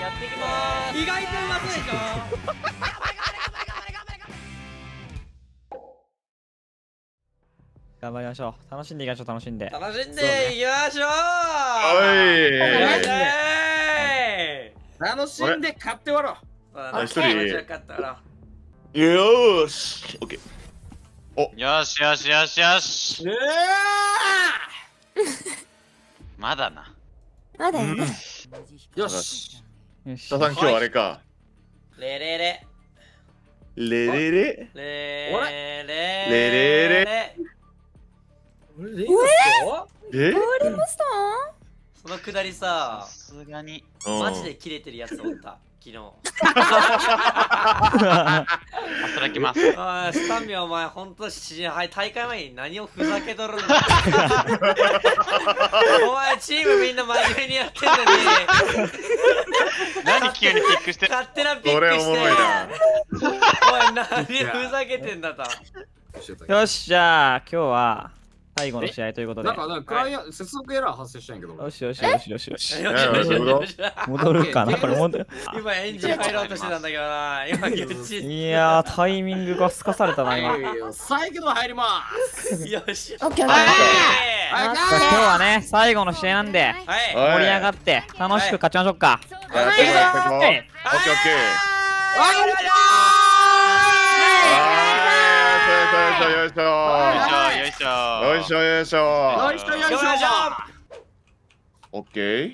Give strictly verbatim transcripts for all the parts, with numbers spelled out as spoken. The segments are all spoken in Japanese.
やっていきまーす。 意外とうまそうでしょ。 頑張りましょう。楽しんでいきましょう。楽しんで。 楽しんでいきましょう。 楽しんで買って終わろう。 一人よーし、オッケー。 よしよしよしよし。 う。 まだな。 まだよね。 よし。 よし。 ささん今日あれか。 レレレレレレ。 レレレレレレ。 俺レイえ？ 終わりましたそのくだりさ、 さすがに。 マジでキレてるやつおった。昨日。 働きます。 ああ、スタンミお前、ほんと、はい大会前に何をふざけとるんだ。お前、チームみんな真面目にやってんのに。 何急にピックして。 勝手なピックして。 それおもろいな。 お前、何ふざけてんだと。 よし、じゃあ今日は最後の試合ということで。 なんか、なんかクライアント接続エラー発生したんやけど。 よしよしよしよしよし。 よしよしよし。 戻るかなこれ戻る。 今エンジン入ろうとしてたんだけどな。今ギュッチ。 いやータイミングがすかされたな今。 最後の入ります。 よし。 オッケーオッケー。 今日はね最後の試合なんではい。 盛り上がって楽しく勝ちましょうか。 やっていこうやっていこう。オッケーオッケー。よいしょよいしょよいしょよいしょよいしょよいしょよいしょよいしょ。 オッケー。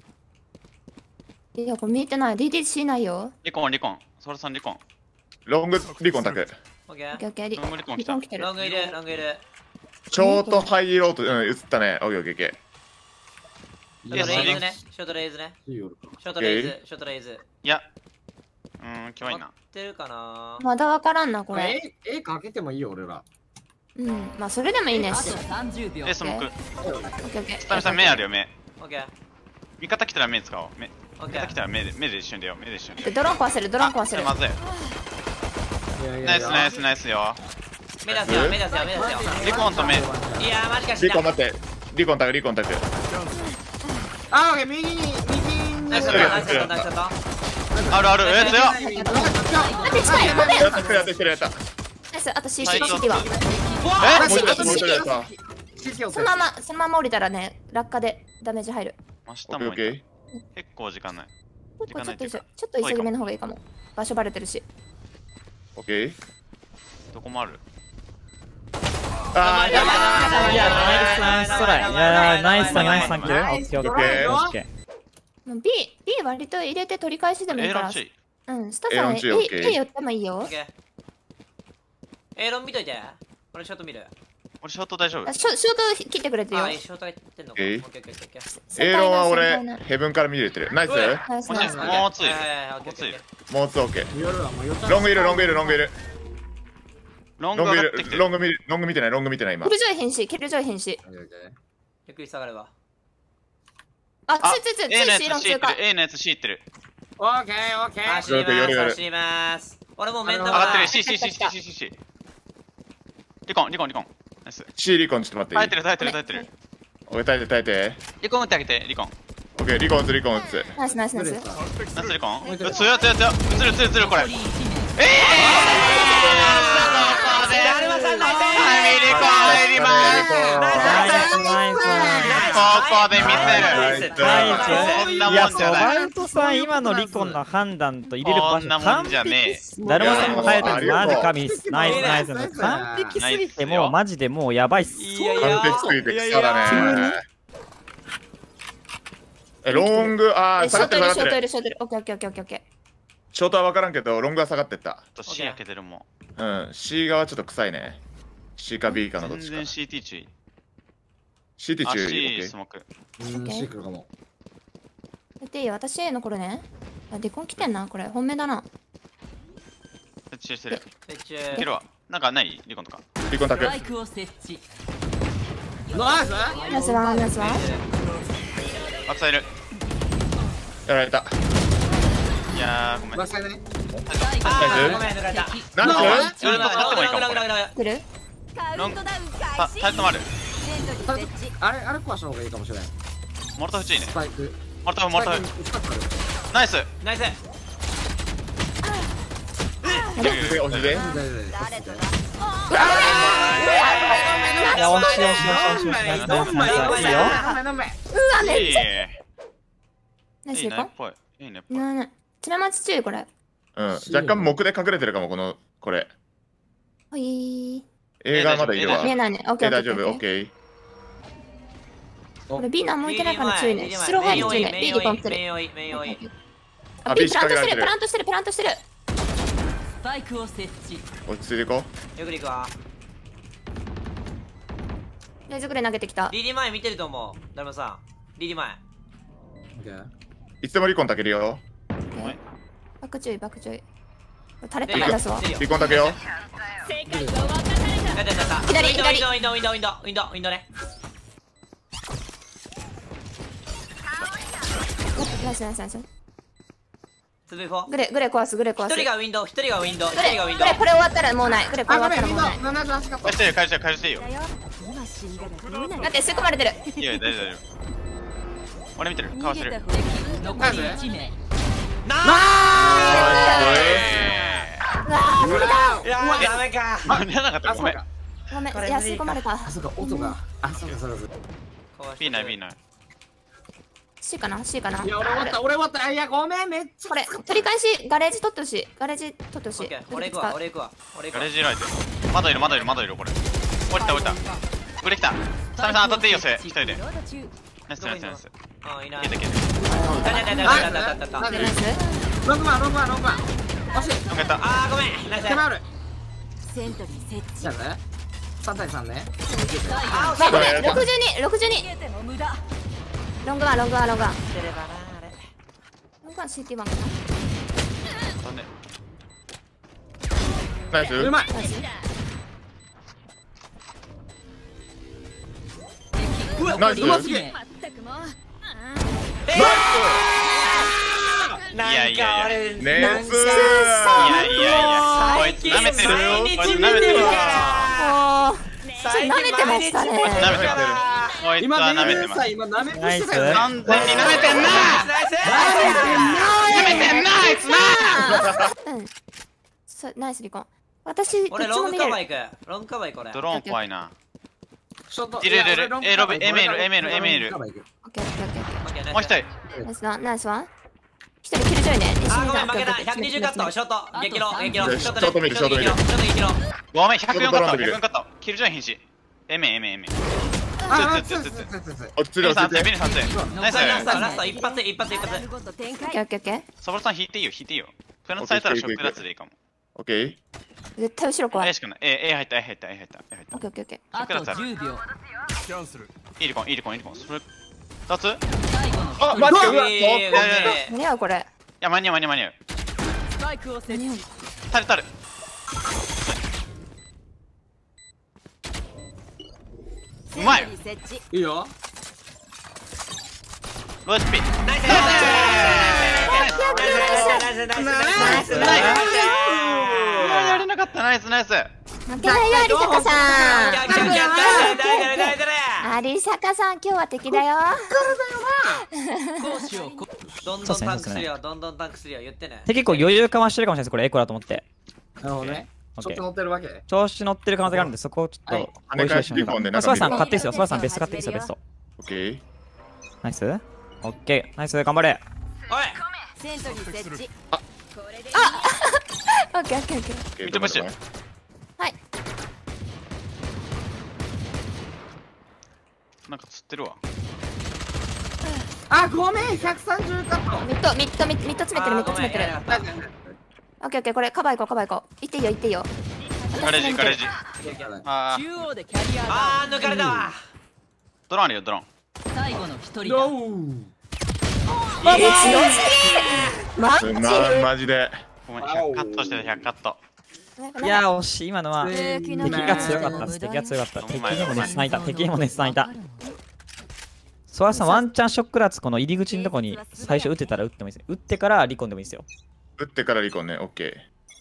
いやこれ見えてない。ディーディーシー ないよ。 リコンリコンソラさんリコンロングリコンタク。 オッケー。 オッケーオッケー。リロングリコン来たリコン来てるロングいる、ロングいる。 ショート入ろうと、うん、映ったね。オッケーオッケーオッケショートレイズね。ショートレイズね。ショートレイズ、ショートレイズ。 いやうーんキモいな合ってるかな。 まだわからんなこれ。 絵かけてもいいよ俺ら。 うんまあそれでもいいねし。 えスモークオッケーオッケー。 スタミさん目あるよ目オッケー。 味方来たら目使おう目オッケー。 味方来たら目で目で一瞬でよ目で一瞬ででドローン壊せるドローン壊せる。 まずいナイスナイスナイスよ目出すよ、目出すよ、目出すよ。 リコンと目いやー、マジかー。 しら。 リコン待って。リコンタクリコンタク。 あ、オッケー右に右に。 ナイスショット、ナイスショット、ナイスショット。 あるあるえ強っ待って近い。待って。 やったやったやった。 ナイスあと シーシー シティは。 えもう一つもう一つやった。 そのままそのまま降りたらね落下でダメージ入る。 真下オッケーオッもいケた結構時間ないちょっとちょっとちょっと急ぎ目の方がいいかも。場所バレてるし。 ー。オッケー。 どこもあるあー、やばい。 いやナイスナイストライ。いやナイスナイスサンキュー。オッケーオッケーオッケー。 もう B B 割と入れて取り返しでもいい A から。 ロンチうんスタさん A A ロンチ OK A 寄ってもいいよ。 オッケー。エロン見といて。俺ショート見る。 俺ショート大丈夫あショショート切ってくれてるよあ、。ショートが言ってんのか。オッえいケーオッケーオッケーオッケー。 エーロンは俺先輩のヘブンから見れてる。ナイス。 ナイスもうナイス。 もうついはいはいはい、オッケーオッケーオッケー。 もうツーオッケー。 夜はもう夜ロングいるロングいるロングいる。 ロングロングい上がってきてるるロング見るロング見てないロング見てない今キ。ルジョイ変死キルジョイ変死。 ゆっくり下がるわ。 ああつつつつ A のやシーロン通過つ C って。る A のやつ C ってるオッケーオッケー。 走ります、 夜夜走ります。俺もう面倒上がってるない。 C C C C C C C リコンリコンリコンナイス C リコンちょっと待っていい。 耐えてる耐えてる耐えてるオッケー耐えて耐えて。 リコン打ってあげてリコンオッケーリコン打つリコン打つ。 ナイスナイスナイス。 ナイスリコン強い強い強い強い映る映る映るこれええだるまさんナイスリコン入りますナイスナイス。 ここで見せるナイス。 こんなもんいやソじゃないバウトさん今のリコンの判断と入れる場所こんなもん完じゃねえ璧っす。だるまさんも生えてるマジ神っす。ナイスナイスナイス。 ナ完イス璧すぎてもうマジでもうやばいっす。 いやいや完璧すぎて草だね。えロングあーショ下がってる下がってる。 ートいるショートいるショートいる。オッケーオッケーオッケーオッケー。 ショートは分からんけどロングは下がってった。 と C 開けてるもうん C 側ちょっと臭いね。C か B かのどっちか。 ん全然 シーティー 注意シーティーあ注意。 C スモークうんシークルかも。 やっていいよ私 A の頃ね。あデコン来てんなこれ本命だな。 設置してるめっちいけるわなんかないリコンとかリコンタク。 ナイス。 ナイスワンナイスワン。 バックサイるやられた。 いやーごめんバックサイドね。 あー、ごめん、抜かれた。 なんでずっと使ってもいいかもこれ来る？ ロングあタイトもあるあれあれ壊した方がいいかもしれない。 モルトフ注意ねスパイク。 モルトフモルトフスパイクナイス。 ナイス。 押して押していや、惜しい惜しい惜しい惜しい。ナイスナイスナイス。いいよ。 うわ、めっちゃ。 いいね。いいナイスリコン。 ねっぽい。いいねっぽい。 なな。ちなまち注意これ。 うん若干木で隠れてるかもこのこれほい。 映画まだいるわ見えないね。オッケー。 大丈夫オッー。 ケーこれ B 何もいてないから注意ね。スローファイル注意ね。B リコン来てる。 メイン多いメイン多い。 あ、 あ B B プラントしてる、 仕掛けられてるプラントしてる、プラントしてる。 スパイクを設置。 落ち着いていこよく行くわ。 レイズグレー投げてきた。 リリ前見てると思う。誰もさん。リリ前。 ういつでもリコンたけるよバック注意、バック注意。タレット前出すわ。 リコンたけよ世界が分かれた。 左左ウィンドウウィンドウウィンドウウィンドウウィンドウウィンドね。 ナイスナイスナイス。 ツーブイフォー。 グレー、グレー壊す、グレー壊す。 一人がウィンドウ、一人がウィンドウ、一グレー、 人がウィンドウグレー、。これ終わったらもうない。グレー、これ終わったらもうない。 返してよ返してよ返していいよ。 今死んだらどうなる。 だって吸い込まれてる。 いや大丈夫大丈夫。俺見てる。かわしてる。 残りいち名。 なうわー、無理だ。 ーいやーダメか。 間に合わなかったごめん。 ごめん、いや、吸い込まれた。 あ、そうか、音が。あ、そうか、そうか、そうか。 B ない B ない。 C かな ?C かないや、俺終わった、俺終わった。いや、ごめん、めっちゃ。 これ、取り返し、ガレージ取ってほしい。ガレージ取ってほしいオッケー。俺行くわ、俺行くわ。俺行くわガレー。ジライト。まだいるまだいるまだいるこれ。降りた降りた。降りてきた。サメさん当たっていいよそれ一人で。ナイスナイスナイス。 あ、いない。 消えて消えて。 だだだだだだだだだ。 ナイス。 ろくばん、ろくばん、ろくばん。惜しい。 よかった。 あーごめん。ナイス。 手前ある。 セントリー設じゃあね。三対三ね。 あーまあ、これ、ろくじゅうに、ろくじゅうに。 置。逃げても無駄。 ロングワン、ロングワン、ロングワン。 出ればなあれ。 ロングワン シーティーワンかな。 飛んで。 ナイスうまい。 ナイス。 ナイスうますぎる。 まったくもう。 なんいやいやいやか俺。 ネースいやいやいや。こいつ舐めてる。こいつ舐めてる。 おー、ちょっと舐めてましたね。 舐めてる。こいつ今、 は舐舐めてた。 めてます。 今、舐めてナイスたよね。 完全に舐めてんな。 ナイス。 舐めてんなあいつな。 うん。そう、ナイスリコン。私、どっ俺ロングちも見れる。 カバー行く。ロングカバー行こう俺。 ドローン怖いな。 ショット。 いるいるいるや俺 A ロビ A メール A メール A メールオッケー、オッケー、オッケー、オッケー。 もう一人。 ナイスワン、ナイスワン。一人キルジョイね。 あーごめん負けた。ひゃくにじゅうカット。ショット。激ロ激ロ。 ショット見るショット見るショット激ロ。 ごめんひゃくよんカット。 ドローンで見るひゃくよんカット。キルジョイ瀕死。A メン A メン A メン。 あ、 つつつつつつつつつ。 落ち着いてビルさん落ち着いてビルさんナイス。 ラストラスト一発一発一や発。 ること展オッケー、 開。 オッケー、オッケー。 サボルさん引いていいよ引いていいよ。プラントされたらショックダツでいいかも。 オッケー絶対後ろ怖い。 A しかない。A A 入った A 入った A 入った A 入ったオッ。ケー、オッケー、オッケー。 あとじゅうびょう。 いいリコンいいリコンいいリコン。それ二つ？い最後の一人。 あ待ってうわいいいいいいやいやいや何やこれ。 や間に合う間に合う間に合う。 スパイクを設置。 タルタル。うまい。 セントリー設置。 いいよ。 ローエスピー。 ナイスナイスナイスナイスナイスナイスナイスナイスナイスやれなかったナイスナイス。 負けないよ、有坂さん。 キャッキャッキャッキャッ誰誰誰誰有坂さん、今日は敵だよ。 攻守をこ。 どんどんタンクするよどんどんタンクするよ言ってね。 で、結構余裕かましてるかもしれないです。これエコだと思って。 なるほどね。ちょっと乗ってるわけ。 調子乗ってる可能性があるんで、そこをちょっとはいご一緒にしましょ跳ね返しリコンでう。 中ソラさん見る買っていいですよ。ソラさんベスト買っていいですよ、ベスト。 オッケーナイスオッケー。ナイス、頑張れ。 おいセントリー設置。 あこれでオッケー、オッケー、オッケー。 オッケー見てましたよはい。 なんか釣ってるわ。 あ、ごめん、ひゃくさんじゅうカット。 ミッド、ミッド、ミッド、ミッド詰めてる、ミッド詰めてる。オッケー、オッケー、これカバー行こう、カバー行こう。行っていいよ、行っていいよ。 ガレージガレージ。あー中央でキャリアが。 あー抜かれたわ。 ドローンあるよドローン。 最後の一人だ。 ノー。 マジ強すぎマジまマジでごめんひゃくカットしてるひゃくカット。 いやー、惜しい。今のは敵敵が強かったです。敵が強かった。敵にも熱さんいた。敵にも熱さんいた。ソラさん、ワンチャンショックラツこの入り口のとこに最初打てたら打ってもいいですね。打ってからリコンでもいいですよ。 打ってからリコンねオッケ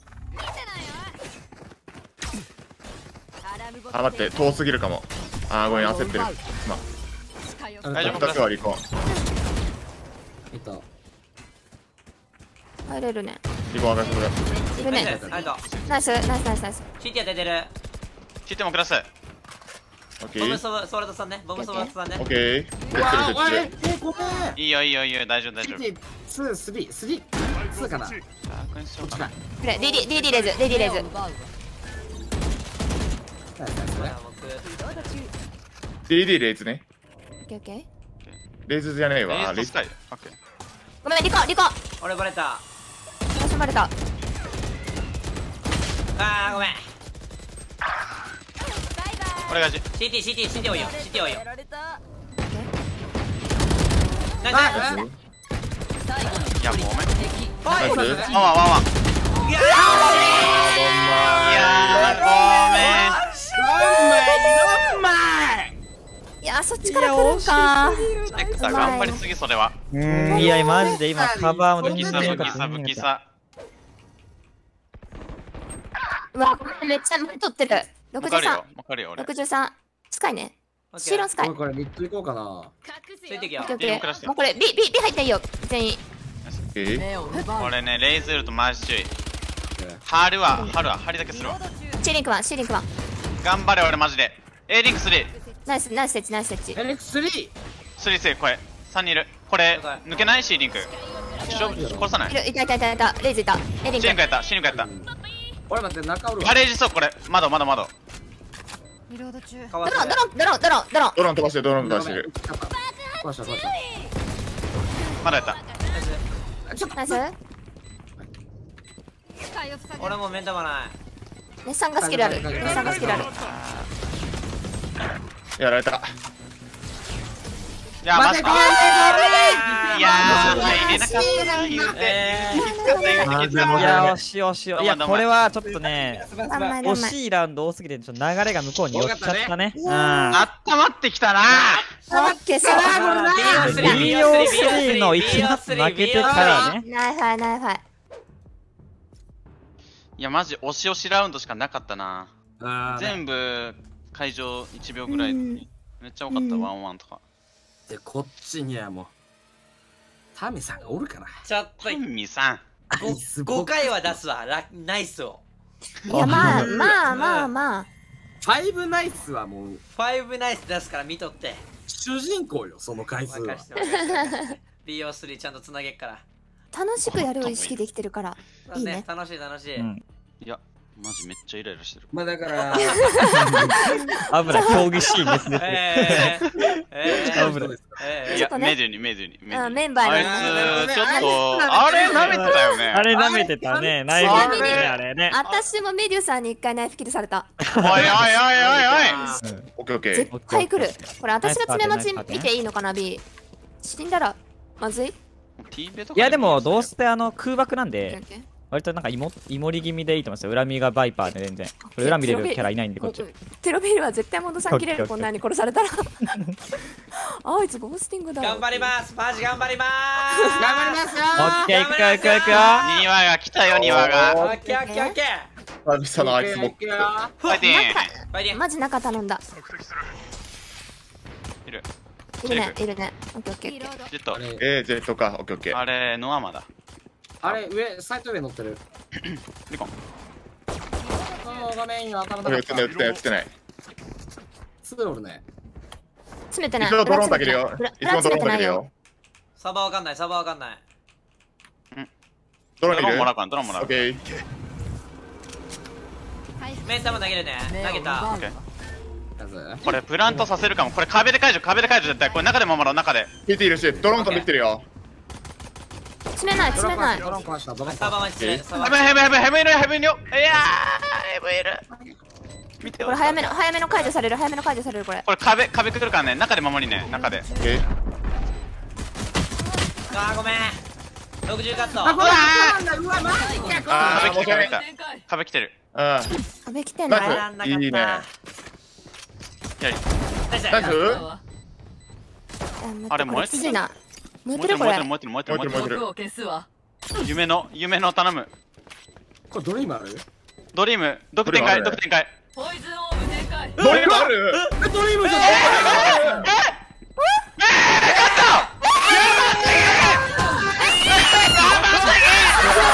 ーあ待って遠すぎるかもあーごめん焦ってるま大丈夫あふたつはリコンえっと。 入れるね。 リコ上がってくれ。 いるね。 ありがとう。 ナイスナイスナイスナイス。 シティは出てる。 シティもクラス。 オッケー。 ボムソワソワルドさんね。ボムソワルドさんねオッ。ケー。 うわ出てるおい出てる。 えごめんいいよいいよいいよ、大丈夫大丈夫。 シティツー、スリー、スリー、ツーかな。こ楽にしようかな。 っちか。 これ ディーディー ディーディーレイズ ディーディーレイズ。 ナイスナイスね。 僕ディーディー レイズね。 オッケーオッケー。 レイズじゃねえレわ。 イズとスカイ。オッケー。 ごめんリコリコ。 俺バレた。 私バレた。 あーごめん。 俺がじ。 シティシティシティ多いよ。シティ多いよ。ナイス。 いやもうごめん。 ナイス。 ワンワンワンワン。 いやいやいやそっちから来るんか。 ーごめん。チェックさ頑張りすぎそれは。 うんいやマジで今カバーもブキサブキサブキサ。 うわごめんめっちゃ前取ってる。 わかるよ六十三わかるよ俺。 六十三スカイね。シーロンスカイ。オッこれこれミッド行こうかな。 ついてきよ。 ケーオッケー。もうこれ B B B 入っていいよ全員。 えー目を奪う俺ねレイズールとマーシ注意。ハルはハルはハリだけするわ。 シーリンクワンシーリンクワン。 頑張れ俺マジで。A リンクスリー。 ナイスナイスセッチナイスセッチ。 エレクスリー。 スリーセーこれさんにんいる。これ抜けない C リンク。勝負殺さない。 いるいたいたいたいたレイズいた。エリン C リンクク。 やった C リンクやった。 俺待って中おるわ。 ガレージそうこれ窓窓窓。 リロード中かわドロンドロンドロンドロンドロン。 ドローン飛ばしてるドローン飛ばしてる。 壊した壊した。 まだやった。 ちょっとナイス。 俺もう目玉ない。 ネッサンがスキルある。ネッサンがスキルある。 やられた。 いやマジか。いやー入れなかったな言うて。 えきつかった言うてきつかった。 いや惜しい惜しいいやこれはちょっとね頑張れ頑惜張れ。 しいラウンド多すぎてちょっと流れが向こうに寄っちゃったねうんあったまってきたな。 オッケーそう。 ビーオースリー のいち発負けてからねナイファイナイファイ。 いやマジ押し押しラウンドしかなかったな。 あー全部会場いちびょうぐらい。めっちゃ多かったワンワンとか。 でこっちにはもうタミさんがおるから。 ちょっとトミさん。 ごかいは出すわ。ラナイスを。 いやまあまあまあまあ。 ファイブナイスはもうファイブナイス出すから見とって。 主人公よその回数は任。してもらって ビーオースリー ちゃんとつなげっから。 楽しくやるを意識できてるからいいね。 楽しい楽しい。 うんいやマジめっちゃイライラしてる。 まあだから危ない競技シーンですねえーえー危ないえーいやメデュにメデュにメデュに。 うんメンバーにあいつちょっとあれ舐めてたよね。 あれ舐めてたねナイフあれねあれね私もメデューさんに一回ナイフキルされた。 おいおいおいおいおい。 オッケーオッケ絶ー。 対来る。これ私が爪待ちナイスパーティー見ていいのかな B。死んだらまずい。 いいやでもどうしてあの空爆なんオッケーでオッケー割となんかイモイモリ気味でいいと思いますよ恨みがバイパーで全然これ恨み出るキャラいないんでこっちテロビールは絶対モンドさん切れるこんなに殺されたらあいつゴースティングだ。 頑張りますマジ頑張りま頑張りますよオッケーいくよいくよいくよニワが来たよニワが。 す。オッケーオッケーオッケー。 久々のあいつも。 ファイティン。 ファイティン。 マジ中頼んだ。 いる。 いるねいるね。オッケーオッケーオッケー。 ジェット。 えー、ジェットか。オッケーオッケー。 あれノアマだ。 あれ上サイト上乗ってる。 リコン。 そう画面には当たらオッケー、 なかっ打ってない打ってない打ってない。 すぐおるね。 詰めてない。 いつもドローンかけるよ。 裏いつもドローンかける裏詰めてないよ。 よ。 サバわかんないサバわかんない。 ドローンいるドローンもらうからドローンもらう。 オッケー。 メンタも投げるね。投げた。 オッケー。 まずこれプラントさせるかも。これ壁で解除壁で解除絶対。これ中で守ろう中で。 ピーティーいるし、ドローン飛んできてるよ。 詰めないドロ詰めない。 ーン壊したドローン壊したドローンサバ壊し待ちでサバヘブンヘブンヘブンヘブンいるヘブンいるよ。いやーヘブンいる。見てよ。 これ早めの早めの解除される早めの解除されるこれ。 これ壁壁くるからね中で守りね中で。 オッケー。 あーごめん。ろくじゅうカット。 た。あこれなんだうわマジかこあー、 壁来てるもう一回。 壁来てる。 うん。 壁来てんの。 ナイス入らんなかった。 いいねやり。 ナイスナイスあれあれ燃えてるきついな。燃えてるこれ燃えてる。燃えてる燃えてる燃えてる燃えてる。 毒を消すわ夢の夢の頼む。 これドリームある？ ドリーム毒展開毒展開。 ポイズンオーブ展開ドリームあるえドリームじゃん。 やばすぎる。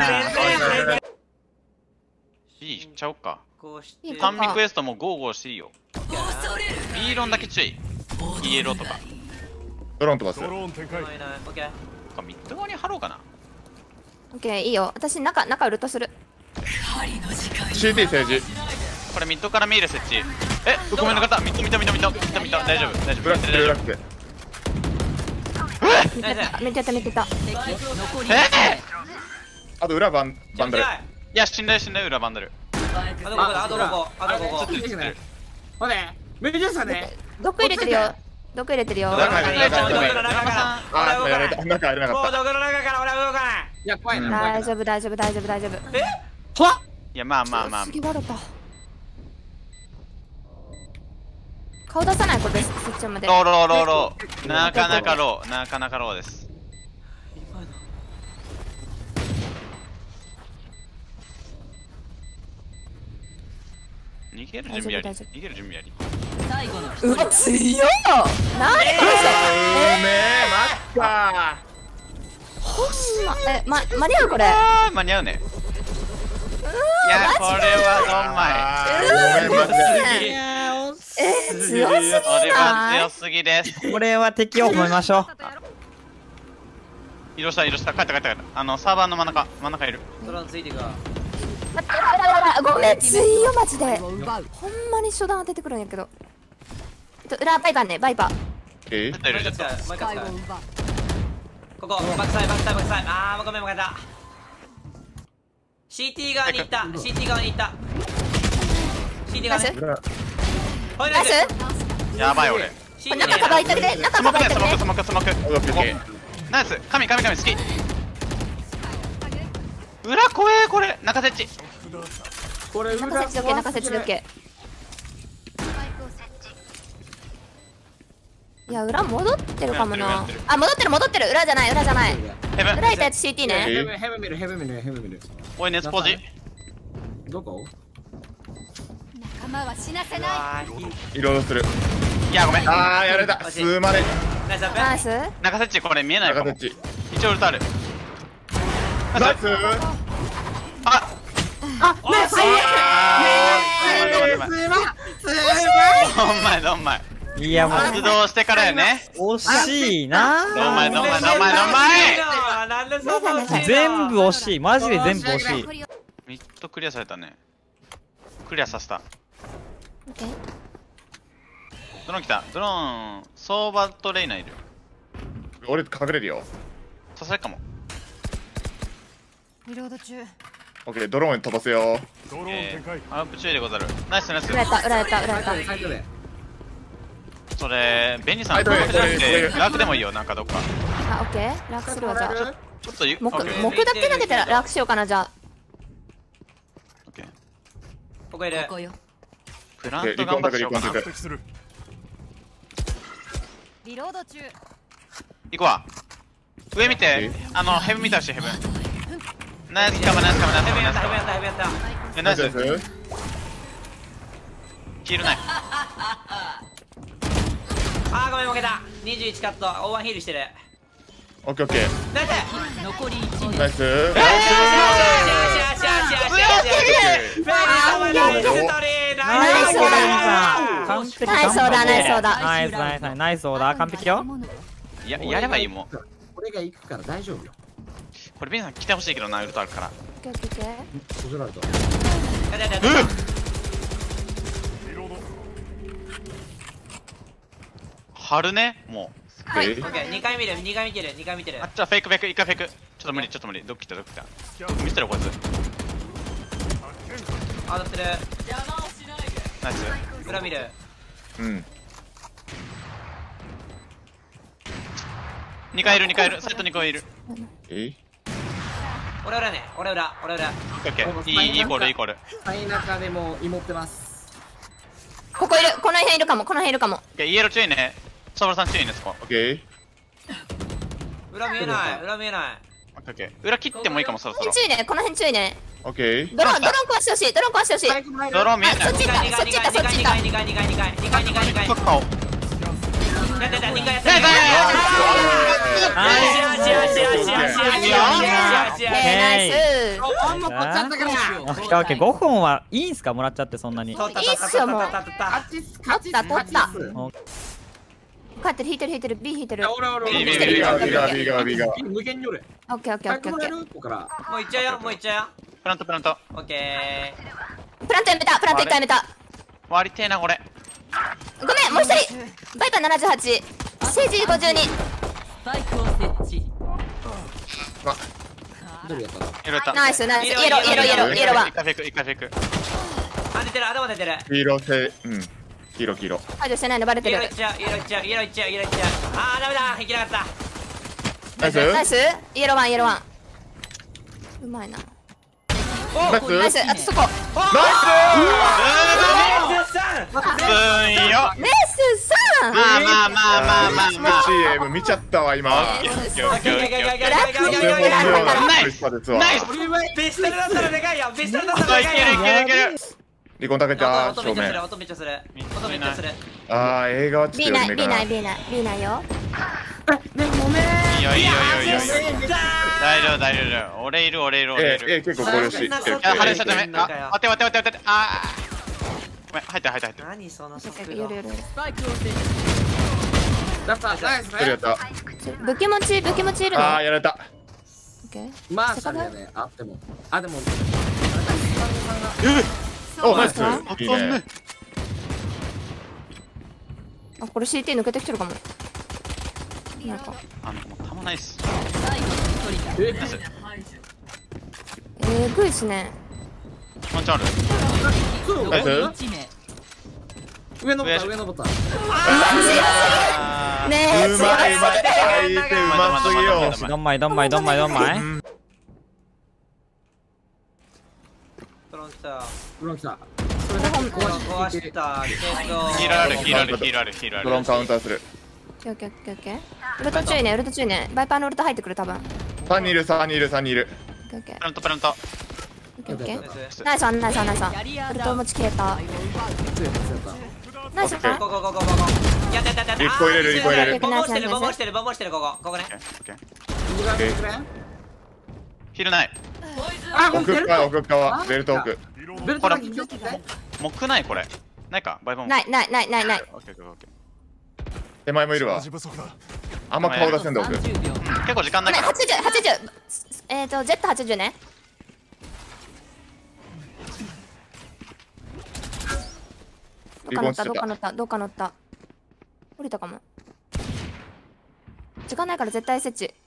B いっちゃおうか。 こうしていいか単味クエストもゴーゴーしていいよ。ビーロンだけ注意。イエローとか。 ドローン飛ばす。 ないないオッケー。 ミッド側に貼ろうかな。 オッケーいいよ。私中中ウルトする。 シーティー 政治。 これミッドから見える設置。え、ごめんなかった。ミッドミッドミッドミッドミッドミッド大丈夫大丈夫ブラックブ大丈夫。 ラック。 ナイス。 めっちゃやっためっちゃやっえあと裏バンバンダル。 いや死んだよ死んだよ裏バンダル。 あとここあとここあとここ。 ほれめちゃさねた。毒入れてるよ。毒入れてるよ。 中入れ中中入れから中からあーやられた。中入れなかった。 もうどこの中から俺は動かない。 いや怖いな怖いな大丈夫大丈夫大丈夫大丈夫。 えいやまあまあまあ。 次笑った。顔出さないこれそっちまで。 ローローローロー。なかなかローなかなかローです。逃げる準備あり。 大丈夫大丈逃げる準備あり。 うわ強い。なにこれうめえマッカほんまえま間に合うこれ。 あー間に合うね。いやこれはー。ごめんマジで。 えー、強すぎドンマイ。これはない強すぎです。 これは敵を褒めましょう。 移動した移動した帰った帰った帰った。あのサーバーの真ん中真ん中いる。 ドローンついていくわ。 待ってあらららごめん強いよマジで。ほんまに初段当ててくるんやけど。と裏バイパーねバイパー。 え絶対いる絶対。 もう一回使う。ここバックサイバックサイバックサイ。あーもうごめんもうごめんだ。シーティー 側に行った。シーティー 側に行った。シーティー 側ね。ほいナイナイス。 ス。 やばい俺。 シーティー中カバーいってくれ中スモークねカバーいってくれ。 スモークスモークスモーク。 オッケーオッケー。 ナイス神神神好き。裏怖えこれ中設置。 これ中設置で OK 中設置で OK。いや裏戻ってるかもな。 やってるやってるあ戻ってる戻ってる裏じゃない裏じゃない。 ヘブン裏いたやつ シーティー ね。 ヘブンヘブン見るヘブン見るヘブン見るおい熱ポジ。 どこ？ 仲間は死なせない。 あーヒリロードする。 いやごめんああやられた。すまれ。 ナイスアップナイス。 中設置これ見えないかも中設置。 一応ウルトあるナイス。 あどんまいどんまいいやもう発動してからよね惜しいな。 どんまいどんまいどんまいどんまいなんでそんな惜しいの全部惜しい。マジで全部惜しい。 ミッドクリアされたねクリアさせたオッケー。 ドローン来たドローン相場とレイナいる俺隠れるよ。 刺されるかもリロード中。 オッケードローン飛ばすよ。 えーアップ注意でござるナイスナイス裏やった裏やった裏やった。 サイドで。 それベンジさんはいどれ楽じゃなくどれて楽でもいいよなんかどっかあ、オッケー。楽するわじゃあ。 ちょっとゆ木オッケー木だけ投げたら楽しようかなじゃあ。 オッケーここいるここよ。 プラント頑張ってしようかなリコンタクリリロード中。 行くわ上見てあのヘブン見たしヘブンナイスカムナイスカムナイスカムナイスカムヘビやったヘビやったヘビやったえナイスナイス。 ヒールないあーごめん負けたにじゅういちカットオーバーヒールしてるオッケーオッケー。 ナイス残り一名。 ナイス。 よしよしよしよしよしよしよしナイスオーダー。 完璧。 ナイスオーダーナイスオーダー。 ナイスナイスナイスオーダー完璧よ。 ややればいいもん俺が行くから大丈夫よ。 これベンさん来てほしいけどなウルトあるからオッケーオッケーオッケー。 そられた。 やったやったやった貼るねもうはいオッケーにかい見るにかい見てるにかい見てるあっちはフェイクフェイク一回フェイクちょっと無理ちょっと無理どっ来たどっ来た見せてるこいつ当たってるナイス裏見るうん。 にかいいるにかいいるサイトにかいいるえ俺裏ね俺裏俺裏オッケーいいイコールイコールサイ中でも芋ってます。 ここいるこの辺いるかもこの辺いるかも。 オッケーイエロー注意ねソバルさん注意ねそこオッケー。 裏見えない裏見えないオッケーオッケー裏切ってもいいかもそろそろ注意ねこの辺注意ね。 オッケー。 ドローンドローン壊してほしいドローン壊してほしい。 ドローン見えないそっち行ったそっち行ったそっち行った。 にかいにかいにかいにかいにかいにかいにかいにかいそっかをやったやったにかいやったやったよしよしよしよしよしよしよしよしよしよしナイス。 あんま取っちゃったから。 オッケーオッケーごほんはいいんすかもらっちゃってそんなに。 取ったいいっすよもう取った取った取った取った。帰ってる引いてる引いてる B 引いてる。 俺俺ビービービーガービーガーオビーガービーガー。 無限に俺。 ッケーオッケーオッケーオッケー。 ここから。 もういっちゃうよもういっちゃうよプラントプラントオッケプラントやめたプラント一回やめた。 割りてえなこれごめんもう一人。バイパーななじゅうはち。セージごじゅうに。 スパイクを設置。 どれやったの？ やられたナイスナイスイエローイエローイエローイエローワン一。回フェイク一回フェイクーあ出てる頭出てる黄色せ、うん。黄色黄色。 排除してないのバレてるイエローいっ。ちゃうイエローいっちゃうイエローいっちゃうイエローいっちゃうあーダメだいけなかったナイス。 ナイスイエローワンイエローワン。うまいな。 ナイス。 ナイスあとそこ。 ブーンよネスさん。 まあまあまあまあまあまあシーエム 見ちゃったわ今。 オッケーオッケーオッケーオッケーナイスですわ。 ナイスピストルだったらでかいよピストルだったあいけらでかいよるいけるいけるリコンタクター音めっちゃする正面。 音めっちゃする音めっちゃするああ映画はちょっ B とない読 B めかな。 ない B ない B ないよ。 いいよいいよいいよいいよ大丈夫大丈夫俺いる俺いる俺いええる結構ごよし。 そんないや晴れちゃダメあ待って待って待って待ってあごめん入って入って入って何その速度夜夜。 スパイクを設置。 やったナイスそれやった。 武器持ち武器持ちいるの。 ああやられた。 オッケー。 マーシャルやね。あっても。あでも。 おナイス。いい飛んねね。 あこれ シーティー 抜けてきてるかも。なんかあのもうたまないっす最後の一人だ。 ナイスえぐいっすね。 ワンチャンあるナイス。 一名。 上登った上登った。 あーねえうまいうまい。相手うますぎよ。 どんまいどんまいどんまいどんまい。 トロン来たうわ来た。 壊したけどヒールあるヒールあるヒールあるヒールあるドローンカウンターする。 オッケーオッケーオッケー。ウルト注意ねウルト注意ね。バイパーのウルト入ってくる多分。オッさんにんいるさんにんいるさんにんいる。 ケーオッケー。 プラントプラントオッケーオッケー。 ナナイスワンナイスワンナイスワン。 キャリアウルトもち消えた。ナイスワン。 ここここここやったやったやった。 リコ入れるリコ入れるボンボンしてるボンボンしてるボンボンしてるここここね。 オッケー。 僕が見てくれヒールない。 あ、 奥側奥側ベルト奥。 ベルトだけ気をつけて。 木ないこれ。ないかバイバン。 ないないないないない。 オッケーオッケーオッケ手前もいるわ。あんま顔出せんだ奥。 さんじゅうびょう。 ー。結構時間ないから。 はちじゅうはちじゅう。えっとジェットはちじゅうね。どっか乗ったどっか乗ったどっか乗った。降りたかも。時間ないから絶対設置。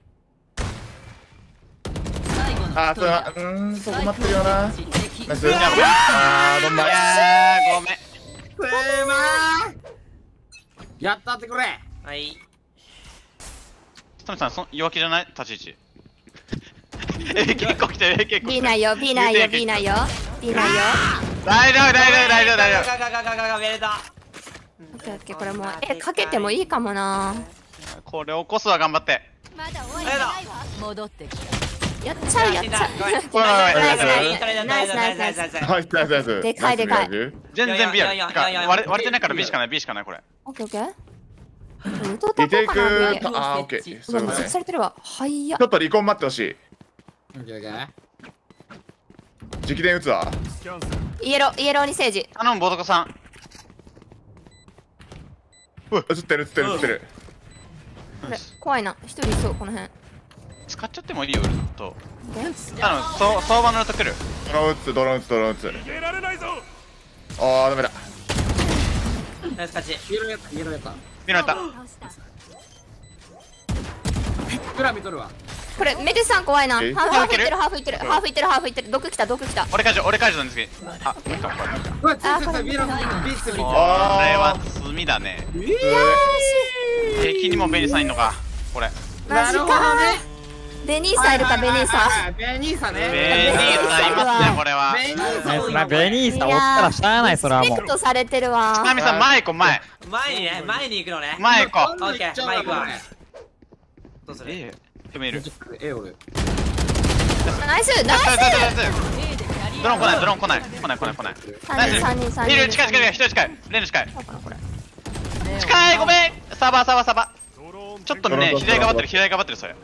最後のあー、 一人だそうだ。うーん、そこ待ってるよな。ナイス。 やあー、どんまい。やーごめん。 せーまーやったってくれ。 はい。 トミさんそ弱気じゃない立ち位置。え結構来てる結構来て B る。 ないよ B ないよ B ないよ B ないよ。 大丈夫大丈夫大丈夫大丈夫。 ガガガガガガベルト。 オッケーオッケーこれもうえかけてもいいかもな。 これ起こすわ頑張って。 まだ終わりじゃないわ。 戻ってきた。 やっちゃうやっちゃう。 ごめんごめんごめん。 ナイスナイスナイスナイスナイスナイスナイス。 ナイスナイスナイス。 でかいでかい。 全然 B やる。 いやいやいやてかいやいや割れ割れてないから B しかない B しかないこれ。 オッケーオッケー。ウトタリテイクコかな。 たあー、オッケー。そういううわ、 ことね。 されてるわ。はいやちょ。っと離婚待ってほしい。 オッケーオッケー。 直伝打つわ。 イエロー、イエローに政治。 頼むボトコさん。 映ってる映ってる映ってる。 これ、怖いな。一人いそう、この辺。 使っちゃってもいいよウルト。 で頼むそう相場のウルト来る。 ドローン打つドローン打つドローン打つ。あー、ダメだ。 ナイス勝ち。 イエローやったイエローやった。 見られた。 クラ見とるわ。 これ、メデュさん怖いな。ハえーフハーフいってる、ハーフいってる、ハーフいってる、ハーフいってる。毒来た、毒来た。 俺解除俺解除なんですけど。あ無理かこれ。 うわ、ついついついビールビースリこれー。 は罪だね。敵にもベニさんいんのかこれ。 マジかー。ベニーサいるか、ベニーサ。 ベニーサね。 ベニさんいますねこれは。 ベニーナイスサ。 なベニーさんおったらしゃあないそれはもうリスペクトされてるわ。 ナミさん前行こう前前にね、前に行くのね。 前行こう。 オッケー、前行くわ。どうする？ ええでもいる。 え、俺。 ナイス、ナイス。 ドローン来ないドローン来ない来ない来ない来ない。 三人、三人、三人。 いる近い近い一人近いレンジ近いそうかなこれ。 近いごめんサーバーサーバーサーバーちょっとね左側張ってる左側張ってるそれ。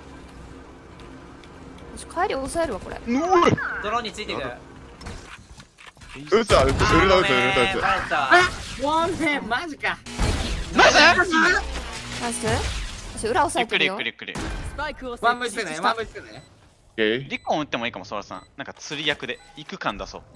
帰り抑えるわこれ。 ドローンについてくる。 打つわ、ウルト打つウルト打つ。 帰った。 ワンフェン、マジか。 ナイスナイス。私裏押さゆっくりえてるよ。 ゆっくりゆっくり。 スパイクを設ワンム置してね、ワンムしてね。 オッケー。 リコン打ってもいいかもソラさんなんか釣り役で行く感出そう。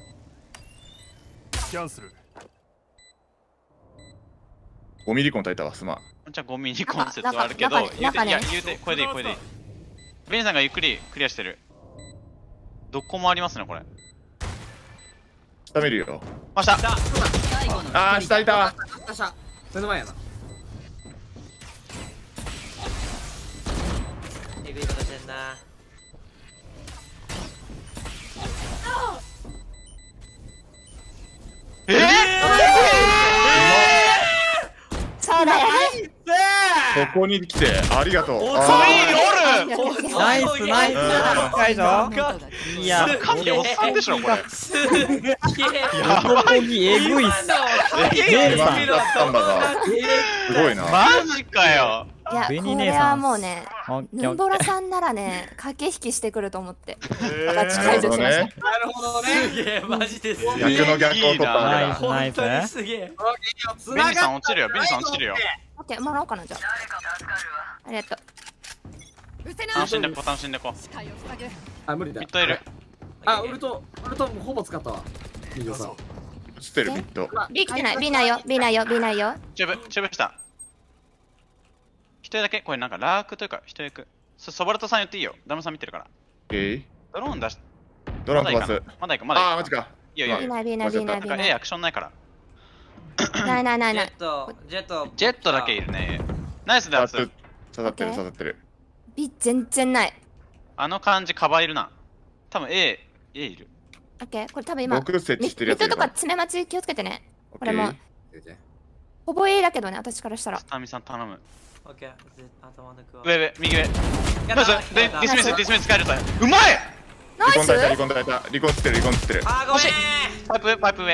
ごミリコン炊いたわ、すまん。 じゃあごミリコン説はあるけど中中言うて中ねいや言うてこれでいいこれでいい。ベニさんがゆっくりクリアしてる。どこもありますねこれ。 下見るよ。 ました最後のあー、下いたわ。 下下。目の前やな。 えぐいことしてんな。 えーそうだよ。 ここに来て、ありがとう。 おあおいおるナイスナイス解除いや神おっさんでしょこれ。 すっげえ。 横にえぐいっすー今だったんだが。すごいな。 マジかよ。 いや、こベニ姉さんれはもうね、 オッケーヌンボオッケーラさんならね、駆け引きしてくると思って。 な近いるほどね。 なるほどね。 すげえ、マジですげえ。 逆の逆を取ったわけだ。 本ナイス当にすげえ。 ベニさん落ちるよベニさん落ちるよ。 オッケー、もらおうかな、じゃあ。ありがとう。 楽しんでこう楽しんでこあ、無理だうミッ。ドいる。 あ、ウルト、ウルトもうほぼ使ったわ。いいよさ。 映ってる、ミッド。 B 来てない、B ないよ、B ないよ、B ないよ。 チューブチューブした一人だけこれなんかラークというか一人行くそソバルトさん言っていいよダムさん見てるからオッケー。 ドローン出しドローン飛ばす。 まだ行くまだあー、 行くマジか。 いいよいいよ B ない、B ない、B ない、 なん B かな A い。 アクションないからないないないジェない。 ット、ジェット。 ジェットだけいるねナイスだつ刺さってる、刺さってる。 B 全然ない。 あの感じカバーいるな多分 A A いるオッケー、これ多分今、 僕設置ミしてるやついるかミッドとから爪待ち気をつけてね。 オッケこれもー。 ほぼ A だけどね、私からしたらス。タミさん頼むオッケー。頭抜くわ。 上上右上やったナイスでディスミスディスミス使えるさうまいナイスリコン耐えたリコン耐えたリコンつってるリコンつってる。 あーごめん。 パイプ上パイプ上。 止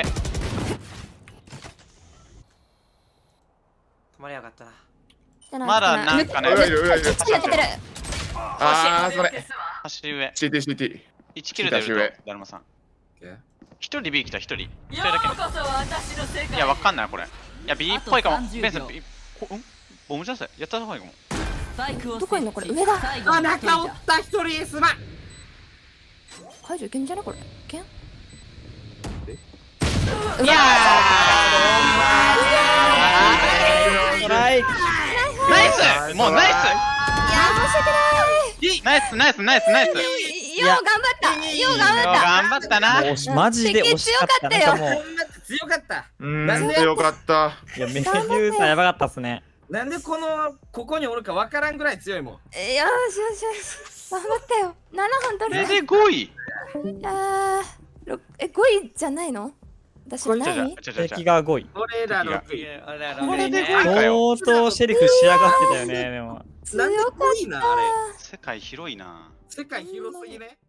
まりやがったな。 まだなんかね裏いる裏いる。 やってる。 ああそれ。 橋上シーティーシーティー。 いちキルで橋上売るとだるまさん一人 B 来た一人一人だけこそ私の世界いやわかんないこれいや B っぽいかもあとさんじゅうびょうベンス B こんボムじゃんせやった方がいいかもどこいんのこれ上だ。 あ、中おった一人すまん。 解除いけんじゃねこれ。いけん。 いやトライ。 ーナイスもうナイいや申し訳ない。 スナイスナイスナイスナイスよう頑張った。よう頑張った。 頑張ったな惜しマジで惜しかった。 敵強かったよなんかもこんな強かった。 うんなんで強かった。 ういやメデューサやばかったっすね。 なんでこのここにおるかわからんぐらい強いもん。 よしよしよし。頑張ったよ。ななほん取る。 これでごいあーろえごいじゃないの？私のちょちょ何？ ちょちょちょ敵がごい。 俺らろくい。 これでごい相かよ当シェリフ仕上がってたよねでも。 なんで強かっ濃いなあれ。 世界広いな世界広すぎね。